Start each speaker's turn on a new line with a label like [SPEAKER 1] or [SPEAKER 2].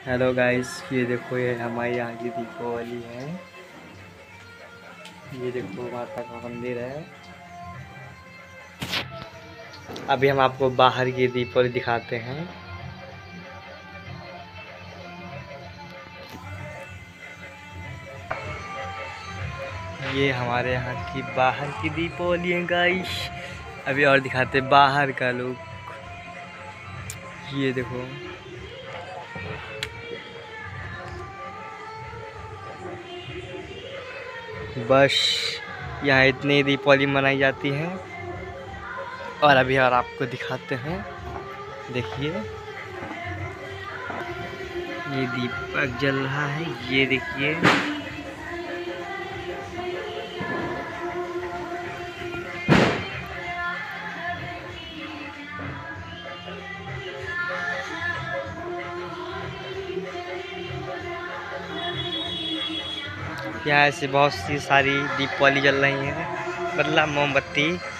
[SPEAKER 1] Hello guys, ये देखो, ये हमारे यहाँ की दीपावली है। ये देखो, माता का मंदिर है। अभी हम आपको बाहर की दीपावली दिखाते हैं। ये हमारे यहाँ की बाहर की दीपावली है गाइस। अभी और दिखाते हैं बाहर का लुक। ये देखो, बस यहाँ इतनी दीपावली मनाई जाती है। और अभी और आपको दिखाते हैं, देखिए ये दीपक जल रहा है, ये देखिए। यहाँ ऐसे बहुत सी सारी दीपावली जल रही हैं, मतलब मोमबत्ती।